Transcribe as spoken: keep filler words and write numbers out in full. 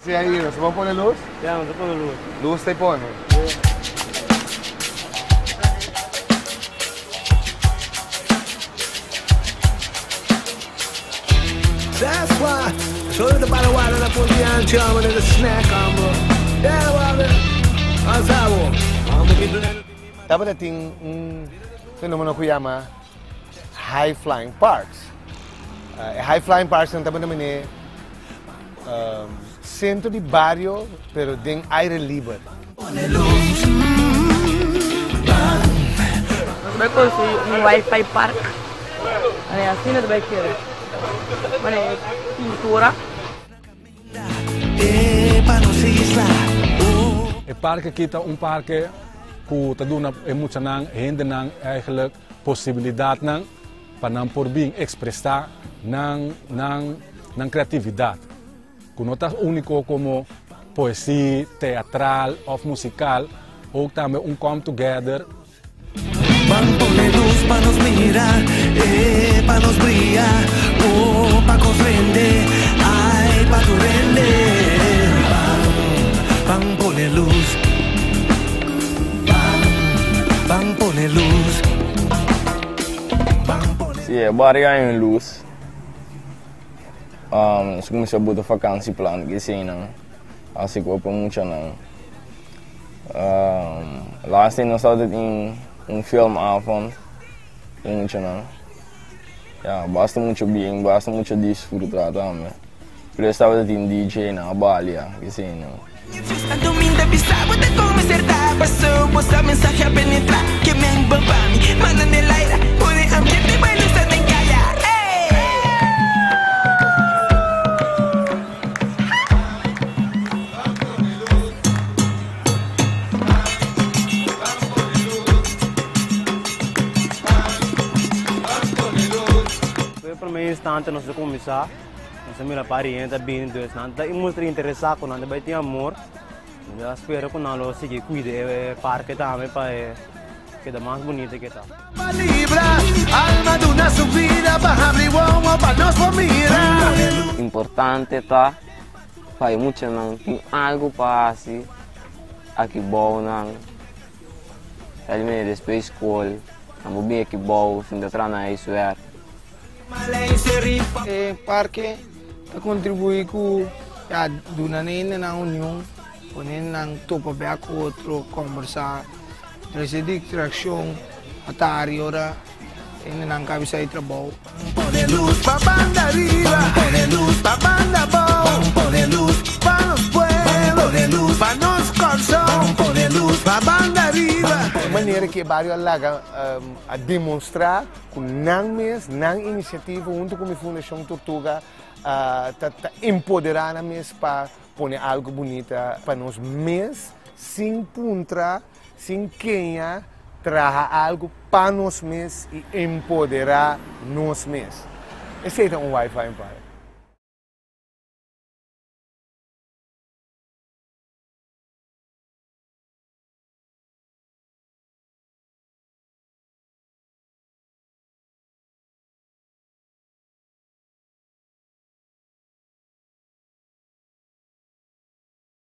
Sí, ahí, ¿se va a poner luz? Ya, no se pone luz. Luz te pone. That's why. So the bottle water that put the anchor and the snack on bro. Yeah, well, asabo. Dapat nating un fenomeno que llama high flying parks. Uh, high flying parks ang taban naman eh um, centro de barrio pero ding aire libre. Vai construir um Wi-Fi park. Olha, assim não vai querer. Olha, pintura. Het park kita un parque ku taduna emotie nang hende nang eigenlijk possibilidad nang panang porbing expressar nang nang nang creatividad. Kunotas único como poesia, teatral of musical, ook também um come together. Van ponle luz pa nos mirar, eh, pa nos brillar, oh, pa nos render, ay, pa tu render. Van, van ponle luz, van, van ponle luz, van ponle luz. Sim, é barriga em luz. Um, se começou a botar vakantieplan, que sim, não. Assim que eu vou muito não. Um, laatst nós hadden in een filmavond, muito não. Ja, basta muito bem, basta muito desfrutar também. Por isso estava em D J na Bali, que sim, não. Tanto me entrevistar, vou te consertar. Passou, posta mensagem a penetrar. Que me embamba me manda nel aire. Por el ambiente, vai luz até calhar. Para mim, instante, nós vamos começar. Nós vamos pariente, bem, dois, não. Daí mostra interessar com nada, vai ter amor. Eu espero que nós logo seguir cuide o parque também para que dá mais bonito que tá. Alma de una subida para abrir bomba para nos mirar. Importante tá, faz muito não tem algo para assim, aqui bom não, ele me respeita escola, não bem aqui bom, fim de trana isso é. O parque contribui com a dunanina na união, ponen ng topo ba ako outro conversar, trazer distração, atari ora, ini nang kabisa ay trabaho. Pone luz pa banda arriba, pone luz pa banda bom, pone luz pa nos pueblos, pone luz pa nos coração, pone luz pa banda arriba. De maneira que o barrio alaga um, a demonstrar que não mes, não iniciativa junto com a Fundação Tortuga uh, tá, tá empoderando mes para pôr algo bonito para nós mes, sem puntra, sem quem traga algo para nós mes e empoderar nós mes. Esse é um Wi-Fi para